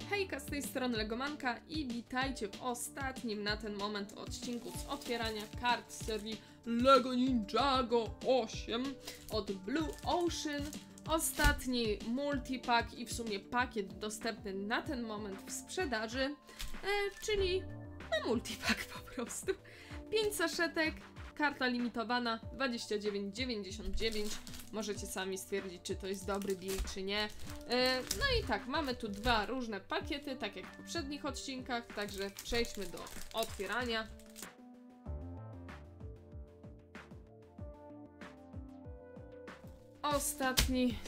Hejka, z tej strony Legomanka i witajcie w ostatnim na ten moment odcinku z otwierania kart serii LEGO Ninjago 8 od Blue Ocean. Ostatni multipack i w sumie pakiet dostępny na ten moment w sprzedaży, czyli multipack po prostu. 5 saszetek, karta limitowana 29,99. Możecie sami stwierdzić, czy to jest dobry deal, czy nie. No i tak, mamy tu dwa różne pakiety, tak jak w poprzednich odcinkach, także przejdźmy do otwierania. Ostatni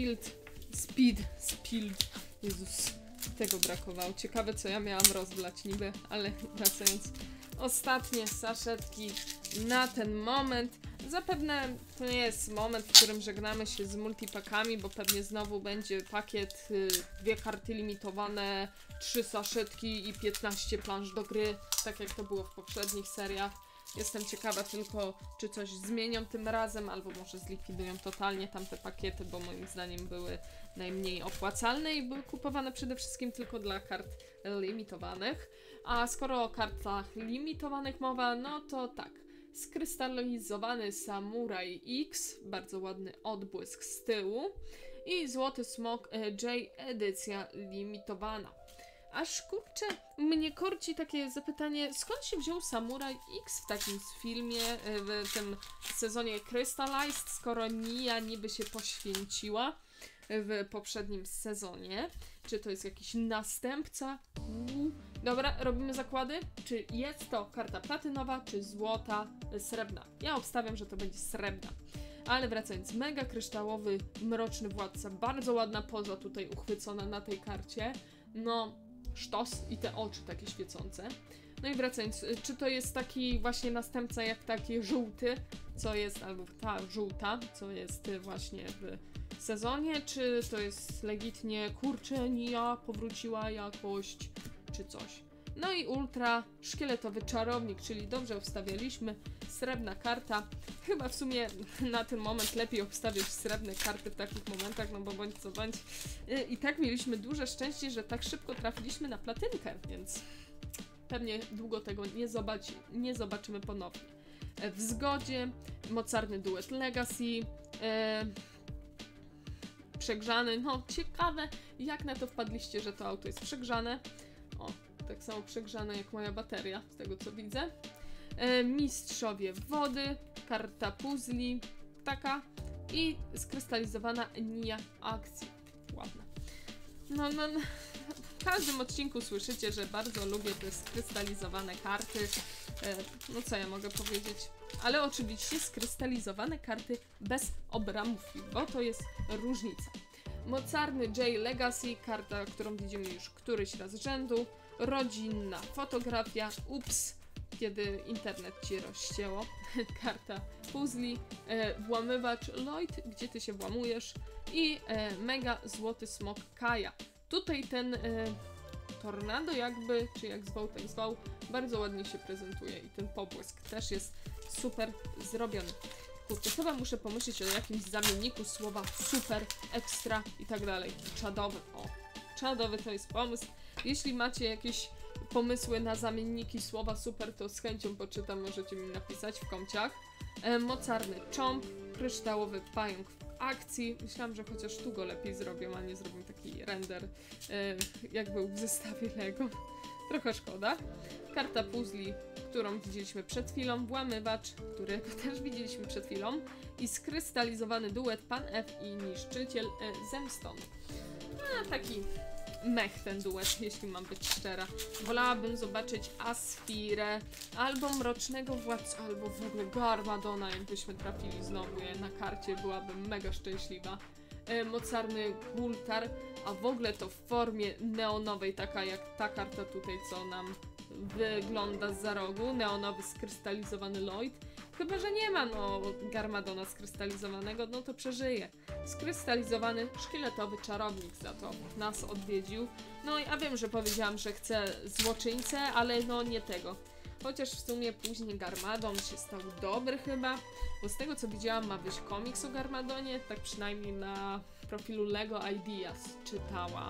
Speed. Jezus, tego brakowało. Ciekawe, co ja miałam rozblać niby, ale wracając. Ostatnie saszetki na ten moment. Zapewne to nie jest moment, w którym żegnamy się z multipackami, bo pewnie znowu będzie pakiet, 2 karty limitowane, 3 saszetki i 15 plansz do gry, tak jak to było w poprzednich seriach. Jestem ciekawa tylko, czy coś zmienią tym razem, albo może zlikwidują totalnie tamte pakiety, bo moim zdaniem były najmniej opłacalne i były kupowane przede wszystkim tylko dla kart limitowanych. A skoro o kartach limitowanych mowa, no to tak. Skrystalizowany Samurai X, bardzo ładny odbłysk z tyłu i Złoty Smok J edycja limitowana. Aż kurczę, mnie korci takie zapytanie, skąd się wziął Samurai X w takim filmie, w tym sezonie Crystalized, skoro Nia niby się poświęciła w poprzednim sezonie. Czy to jest jakiś następca? Dobra, robimy zakłady. Czy jest to karta platynowa, czy złota, srebrna? Ja obstawiam, że to będzie srebrna. Ale wracając, mega kryształowy, mroczny władca. Bardzo ładna poza tutaj uchwycona na tej karcie. No, sztos i te oczy takie świecące. No i wracając, czy to jest taki właśnie następca jak taki żółty, co jest, albo ta żółta, co jest właśnie w sezonie, czy to jest legitnie kurczę, Nia powróciła jakość, czy coś. No i ultra szkieletowy czarownik, czyli dobrze obstawialiśmy, srebrna karta. Chyba w sumie na ten moment lepiej obstawiać srebrne karty w takich momentach, no bo bądź co bądź. I tak mieliśmy duże szczęście, że tak szybko trafiliśmy na platynkę, więc pewnie długo tego nie zobaczymy ponownie. W zgodzie, mocarny duet Legacy, przegrzany, no ciekawe jak na to wpadliście, że to auto jest przegrzane. O, tak samo przegrzane jak moja bateria, z tego co widzę. Mistrzowie wody, karta puzli, taka i skrystalizowana Nia akcji. Ładna. No, w każdym odcinku słyszycie, że bardzo lubię te skrystalizowane karty. No co ja mogę powiedzieć? Ale oczywiście skrystalizowane karty bez obramówki, bo to jest różnica. Mocarny J Legacy, karta, którą widzimy już któryś raz z rzędu. Rodzinna fotografia, ups, kiedy internet ci rozcięło. Karta puzli, włamywacz Lloyd, gdzie ty się włamujesz i mega złoty smok Kaja. Tutaj ten tornado jakby, czy jak zwał, ten zwał, bardzo ładnie się prezentuje i ten pobłysk też jest super zrobiony. Kurczę, chyba muszę pomyśleć o jakimś zamienniku słowa super, ekstra i tak dalej. Czadowy, o, czadowy to jest pomysł. Jeśli macie jakieś pomysły na zamienniki słowa super, to z chęcią poczytam, możecie mi napisać w komciach. Mocarny cząb, kryształowy pająk w akcji. Myślałam, że chociaż tu go lepiej zrobią, a nie zrobią taki render, jak był w zestawie Lego. Trochę szkoda. Karta puzli, którą widzieliśmy przed chwilą, włamywacz, którego też widzieliśmy przed chwilą i skrystalizowany duet Pan F i niszczyciel zemstąd. Taki mech ten duet, jeśli mam być szczera. Wolałabym zobaczyć Asfirę, albo Mrocznego Władcę, albo w ogóle Garmadona, jakbyśmy trafili znowu je na karcie, byłabym mega szczęśliwa. Mocarny Gultar, a w ogóle to w formie neonowej, taka jak ta karta tutaj, co nam wygląda zza rogu, neonowy skrystalizowany Lloyd. Chyba że nie ma Garmadona skrystalizowanego, no to przeżyje. Skrystalizowany szkieletowy czarownik za to nas odwiedził. No ja wiem, że powiedziałam, że chcę złoczyńcę, ale no nie tego. Chociaż w sumie później Garmadon się stał dobry chyba, bo z tego co widziałam ma wyjść komiks o Garmadonie, tak przynajmniej na profilu LEGO Ideas czytałam.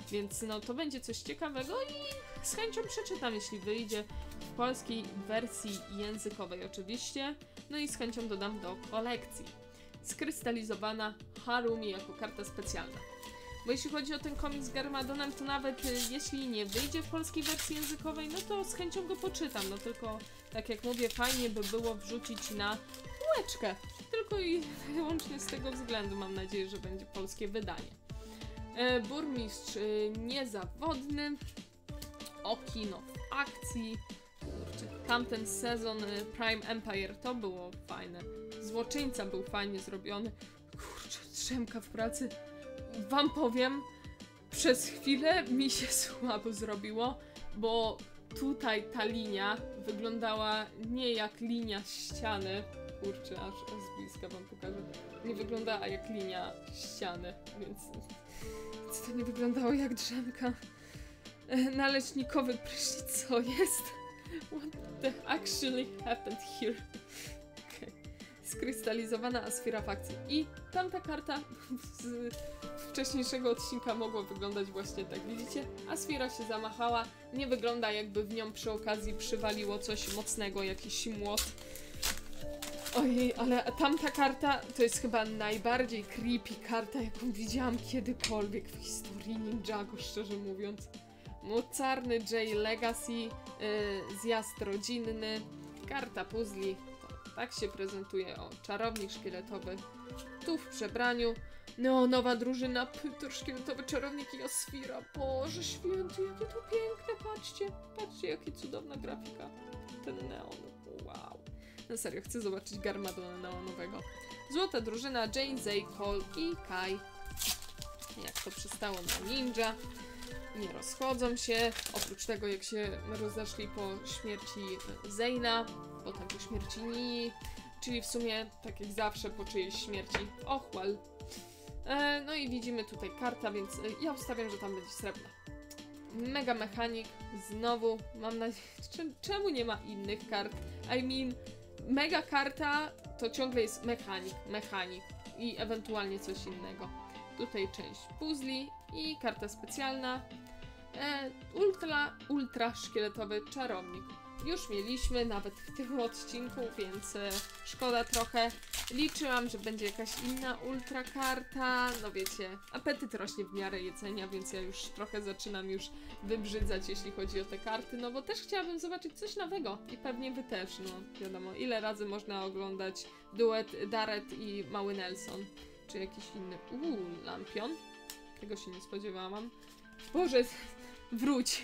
Więc no to będzie coś ciekawego i z chęcią przeczytam, jeśli wyjdzie w polskiej wersji językowej oczywiście. No i z chęcią dodam do kolekcji. Skrystalizowana Harumi jako karta specjalna. Bo jeśli chodzi o ten komiks z Garmadonem, to nawet jeśli nie wyjdzie w polskiej wersji językowej, no to z chęcią go poczytam. No tylko, tak jak mówię, fajnie by było wrzucić na półeczkę. Tylko i wyłącznie z tego względu mam nadzieję, że będzie polskie wydanie. Burmistrz niezawodny. Okino w akcji. Kurczę, tamten sezon Prime Empire to było fajne. Złoczyńca był fajnie zrobiony. Kurczę, drzemka w pracy. Wam powiem, przez chwilę mi się słabo zrobiło, bo tutaj ta linia wyglądała nie jak linia ściany. Kurczę, aż z bliska wam pokażę. Nie wyglądała jak linia ściany, więc to nie wyglądało jak drzemka. Naleśnikowy prysznic, co jest? What the actually happened here? Okay. Skrystalizowana Asfira fakcji. I tamta karta z wcześniejszego odcinka mogła wyglądać właśnie tak, widzicie? Asfira się zamachała, nie wygląda jakby w nią przy okazji przywaliło coś mocnego, jakiś młot. Ojej, ale tamta karta to jest chyba najbardziej creepy karta, jaką widziałam kiedykolwiek w historii Ninjago, szczerze mówiąc. Mocarny J Legacy, zjazd rodzinny, karta puzli, tak się prezentuje, o, czarownik szkieletowy, tu w przebraniu, neonowa drużyna, Pytor szkieletowy, czarownik i Asfira, Boże święty, jakie to piękne, patrzcie, jakie cudowna grafika, ten neon, wow. Na serio, chcę zobaczyć Garmadona neonowego. Złota drużyna, Jane, Zay, Cole i Kai. Jak to przystało na ninja. Nie rozchodzą się, oprócz tego jak się rozeszli po śmierci Zayna, potem po śmierci Nii, czyli w sumie tak jak zawsze po czyjejś śmierci. Och, well. No i widzimy tutaj karta, więc ja ustawiam, że tam będzie srebrna. Mega mechanik, znowu, mam nadzieję, czemu nie ma innych kart? I mean, mega karta to ciągle jest mechanik i ewentualnie coś innego. Tutaj część puzli i karta specjalna. Ultra szkieletowy czarownik. Już mieliśmy nawet w tym odcinku, więc szkoda trochę. Liczyłam, że będzie jakaś inna ultra karta. No wiecie, apetyt rośnie w miarę jedzenia, więc ja już trochę zaczynam już wybrzydzać, jeśli chodzi o te karty. No bo też chciałabym zobaczyć coś nowego i pewnie wy też, no wiadomo, ile razy można oglądać duet Dareth i Mały Nelson. Czy jakiś inny. Lampion. Tego się nie spodziewałam. Boże, wróć.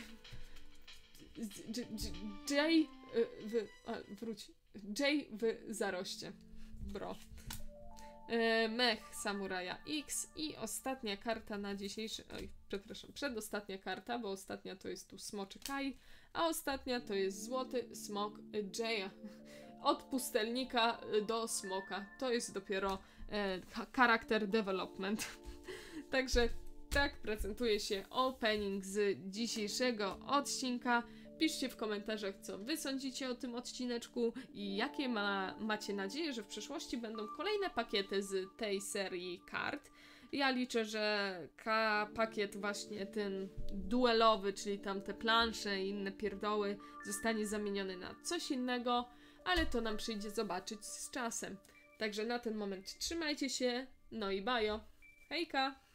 Wróć. Jay w zaroście. Bro. Mech Samuraja X i ostatnia karta na dzisiejszy... Oj, przepraszam, przedostatnia karta, bo ostatnia to jest tu Smoczy Kai, a ostatnia to jest Złoty Smok Jaya. Od pustelnika do smoka. To jest dopiero character development. Także tak prezentuje się opening z dzisiejszego odcinka. Piszcie w komentarzach, co wy sądzicie o tym odcineczku i jakie macie nadzieję, że w przyszłości będą kolejne pakiety z tej serii kart. Ja liczę, że pakiet właśnie ten duelowy, czyli tam te plansze i inne pierdoły zostanie zamieniony na coś innego, ale to nam przyjdzie zobaczyć z czasem. Także na ten moment trzymajcie się, no i bajo. Hejka!